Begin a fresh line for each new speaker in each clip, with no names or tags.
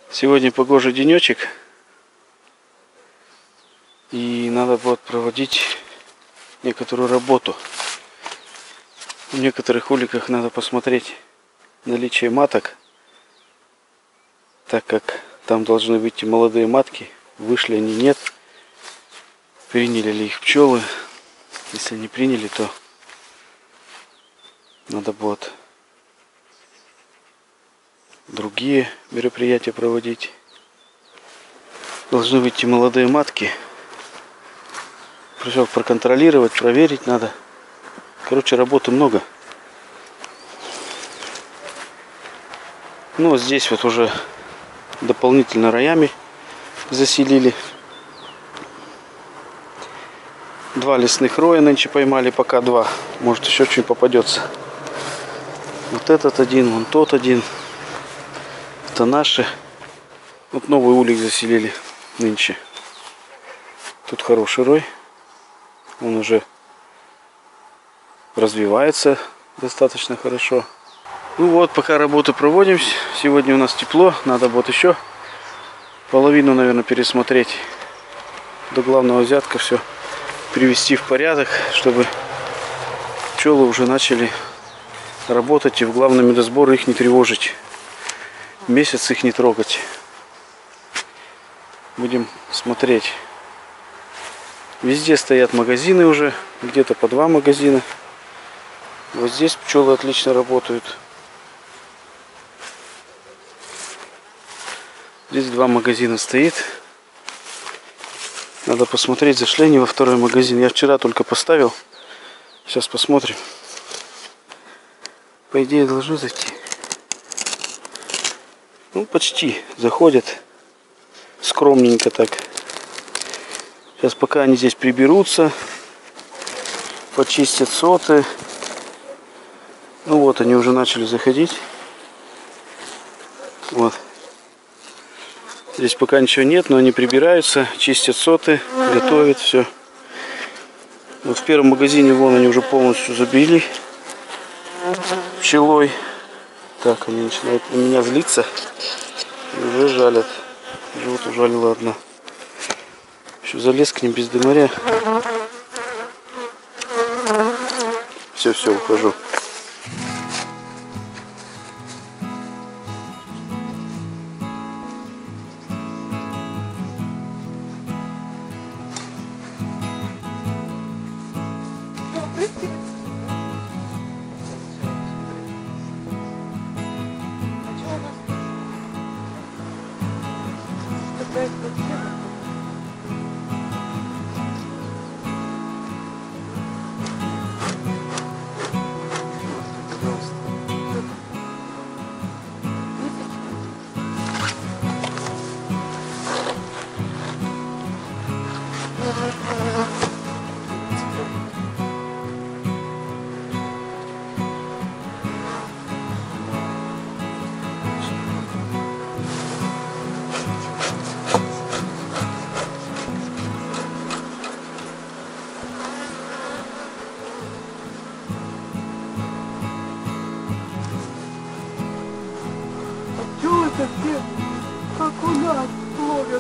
Сегодня погожий денечек, и надо будет проводить некоторую работу. В некоторых уликах надо посмотреть наличие маток, так как там должны выйти молодые матки. Вышли они, нет. Приняли ли их пчелы? Если не приняли, то надо будет другие мероприятия проводить. Должны выйти молодые матки. Все проконтролировать, проверить надо. Короче, работы много. Ну, здесь вот уже дополнительно роями заселили. 2 лесных роя нынче поймали, пока 2. Может, еще что-нибудь попадется. Вот этот один, вон тот один. Это наши. Вот новый улик заселили нынче. Тут хороший рой. Он уже развивается достаточно хорошо. Ну вот, пока работы проводим. Сегодня у нас тепло. Надо будет еще половину, наверное, пересмотреть. До главного взятка все привести в порядок, чтобы пчелы уже начали работать, и в главном медосборе их не тревожить. Месяц их не трогать. Будем смотреть. Везде стоят магазины уже, где-то по 2 магазина. Вот здесь пчелы отлично работают. Здесь 2 магазина стоит. Надо посмотреть, зашли они во 2-й магазин. Я вчера только поставил. Сейчас посмотрим. По идее должны зайти. Ну, почти заходят. Скромненько так. Сейчас пока они здесь приберутся. Почистят соты. Ну вот, они уже начали заходить. Вот. Здесь пока ничего нет, но они прибираются, чистят соты, готовят все. Вот в 1-м магазине вон они уже полностью забили пчелой. Так, они начинают на меня злиться. И уже жалят. Уже вот ужалила одна. Еще залез к ним без дымаря. Все, ухожу.
Все как у нас ловят.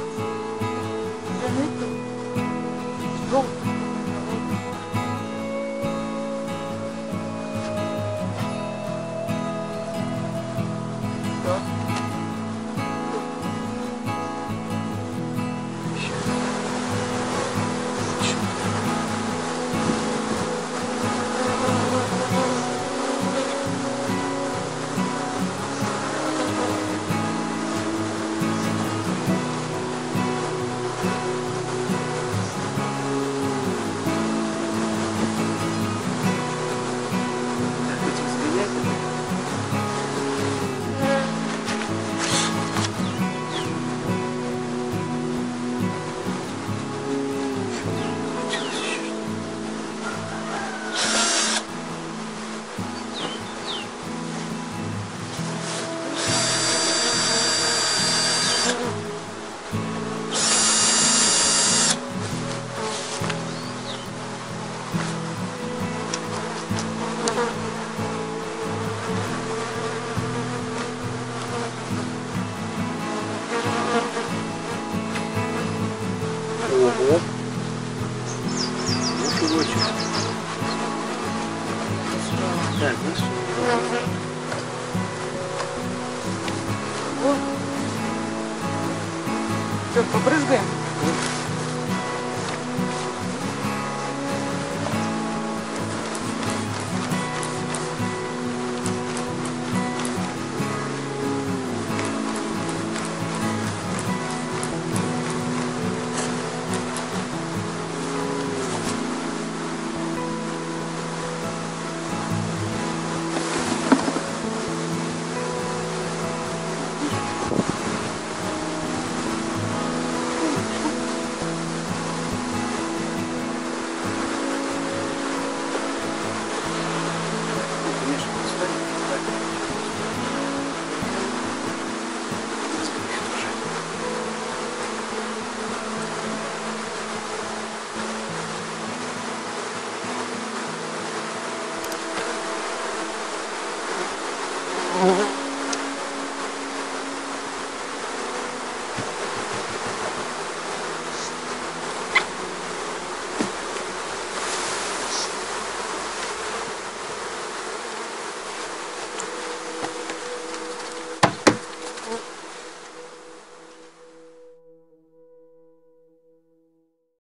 Все, побрызгаем.